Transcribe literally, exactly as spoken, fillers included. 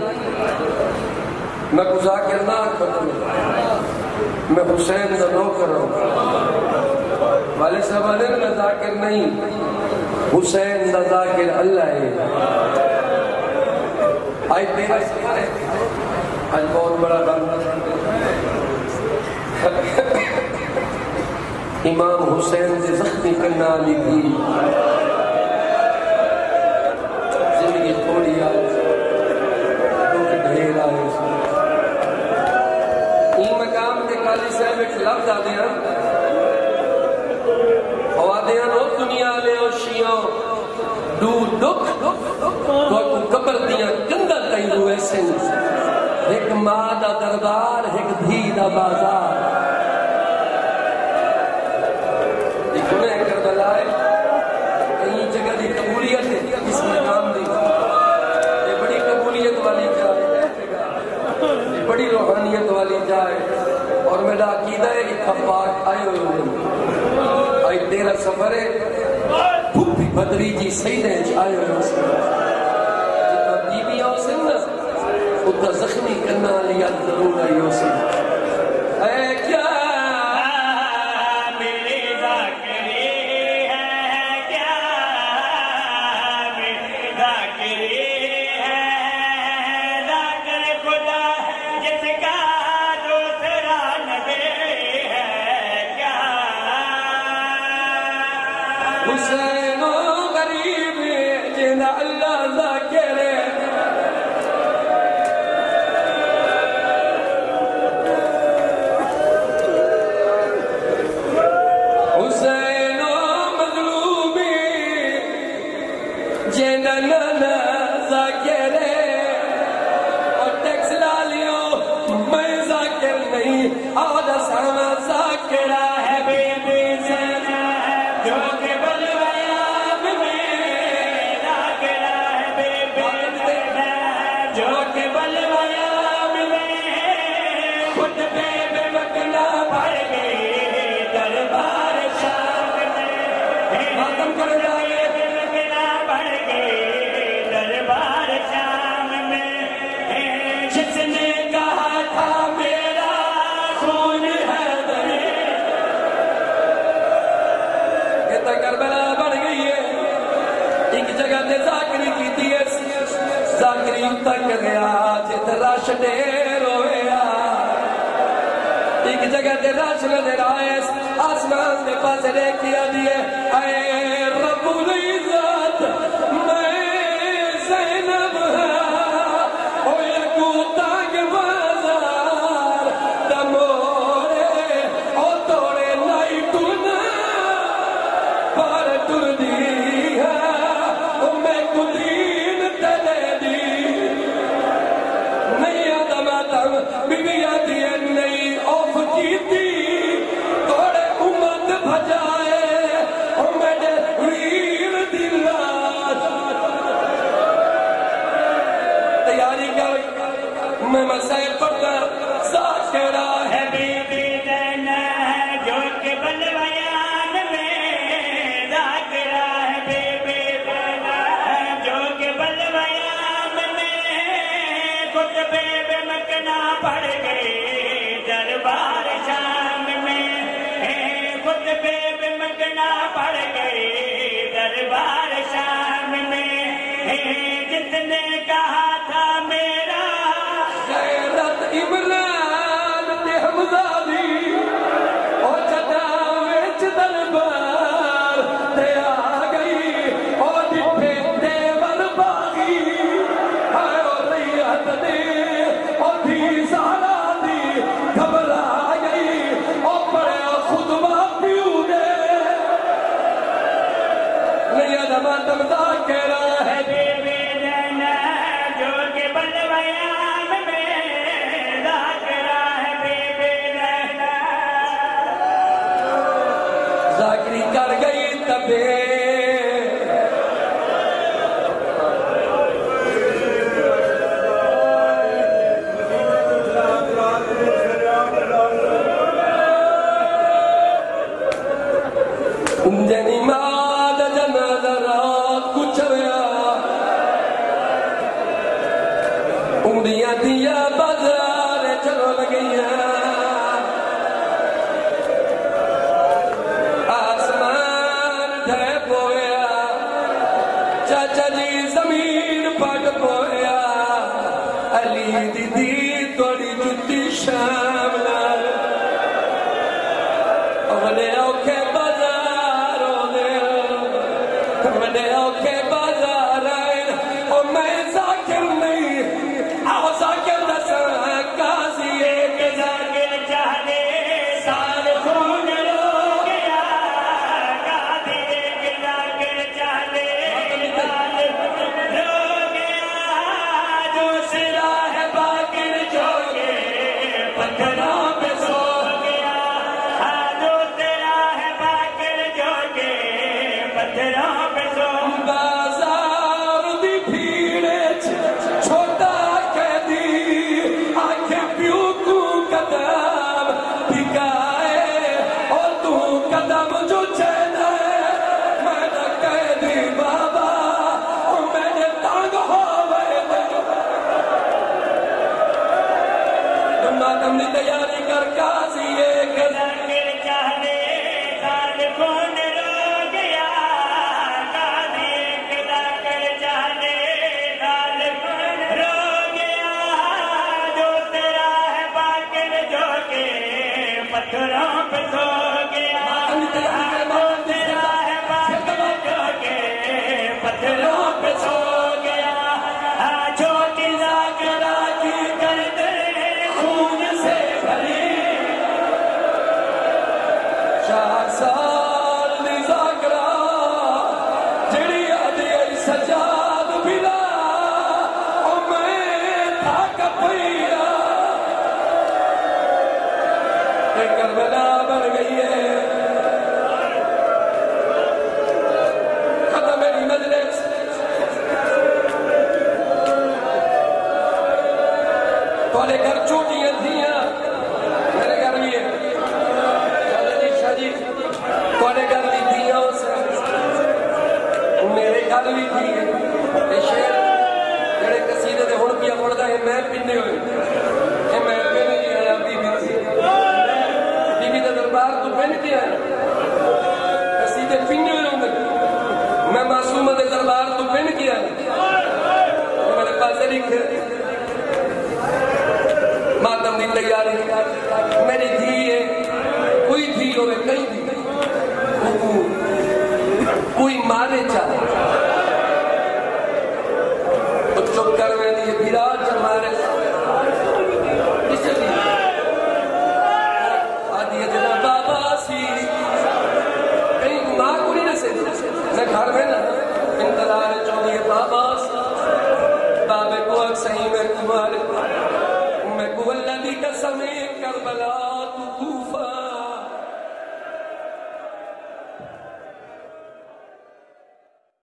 میں کو ذاکر نہ ختم میں حسین دا نوکر ہوں والے صاحب نے میں ذاکر نہیں حسین دا ذاکر اللہ ہے آئی تیرا آج بہت بڑا بند امام حسین سے زخمی کرنا لکھی زندگی تھوڑی آئے دکھ ڈھیر آئے این مقام کے قاضی صاحب ایک لفظ آدھے ہیں ہوادے ہیں رو دنیا لے او شیعوں دو دکھ تو اکو قبر دیا کندر کئی ہوئے سن ایک مادہ دردار ایک دھی دا بازار دیکھنے کربلا ہے کئی جگہ دی قبولیت ہے اس مقام دی یہ بڑی قبولیت والی جائے یہ بڑی روحانیت والی جائے اور میرا عقیدہ ہے کہ خفاق آئے ہوئے ہوئے آئی تیرا سفر ہے بھوپی بدری جی سیدیں آئے ہوئے ہوئے جتنا بیویاں ہو سن اتنا زخمی کرنا لیا ضرور آئی ہو سن اے کیا حسین غریب جنا اللہ ذاکر حسین مظلوم جنا نانا ذاکر اور ٹیکس لالیوں میں ذاکر نہیں آدھا سانا ذاکرہ ہے بے بے زینا جو کہ کربلا بڑھ گئی ہے ایک جگہ تے ذاکری کی دیئے ذاکری اتر گیا جت راش دیر ہویا ایک جگہ تے راش نظر آئے آسمان دے پاس لے کیا دیئے اے رب العزت میں زینب ہاں او یکو تاگ بازار دمورے او توڑے لائی ٹونا پر ٹر دی ہے او میں کدین تلے دی نہیں آدم آدم بی بی آدھی ہے نہیں اوف کی دی توڑے امت بھجائے او میں دے ویر دلات تیاری کر میں مسائل پڑھنا ذاکرہ ہے بی بی دینا ہے جو کہ بلویان میں ذاکرہ ہے بی بی دینا ہے جو کہ بلویان میں خطبے بے مکنا پڑھ گئی دربار شام میں خطبے بے مکنا پڑھ گئی دربار شام میں جتنے کہا تھا میرا غیرت عمران تے حمزادی او چداوچ دربار تے آ گئی او ڈٹھے دیور باغی ہائے او ریت دے او دھی سارا دی گھبرا گئی او پڑے خطبہ پیو دے اندیاں دیا بازار چلو لگیاں آسمان دھے پویا چاچا جی زمین پٹ پویا علی دی دی توڑی جتی شام لال وڈے اوکھے بازار ہونے وڈے اوکھے بازار آئے او میں ذاکر نہیں آو ذاکر دسر قاضی ایک ذاکر چاہنے سال خون رو گیا قاضی ایک ذاکر چاہنے سال خون رو گیا جو سراہ باقر جو گے پتھروں پہ سو گیا جو تیرا ہے باقر جو گے پتھروں پہ سو بازار دی بھیڑے چھوٹا قیدی آنکھیں پیو کو قدم بھگائے اور تو قدم جو چینا ہے میں نہ قیدی بابا اور میں نے تانگ ہوئے ماتم دی تیاری کر قاضی ایک ذاکر چاہنے سال کون رو گیا قاضی ایک ذاکر چاہنے سال کون رو گیا جو تیرا ہے باقر جو کہ پتھروں پہ سو گیا جو تیرا ہے باقر جو کہ پتھروں پہ سو گیا چھوٹی ذاکرہ کی گردن خون سے بھری چار سال دی ذاکرہ جڑی آدھی آئی سجاد بلا او میں تھاک پیا ایک کربلا بن گئی ہے ختم میری مجلس تھوڑے گھر چھوٹیاں تھیاں میرے گھر بھی ہے چاچا جی شاہ جی تھوڑے گھر بھی تھیاں سے میرے گھر بھی تھی یہ شیر جڑے قصیدے دے ہن پیا پڑھدا ہے میں پنے ہوئے کہ میں پن نہیں آیا بی بی سی بی بی دے دربار تو پن کے آیا قصیدے پنے ہوئے ہوں میں معصومہ دے دربار تو پن کے آیا میرے پاس لکھے ماتم دی تیاری میری دھی ہے کوئی دھی ہوئے کئی دھی کوئی مارے چاہے تو چپ کر میں دیئے بھیراج ہمارے کسے دی آدھی ہے جنہ بابا سی کہیں ماں کوئی نہ سے میں گھر میں نا انتظار چوہی ہے بابا سی بابے کو اکسہی میں کمارے میں کو اللہ دی قسم کربلا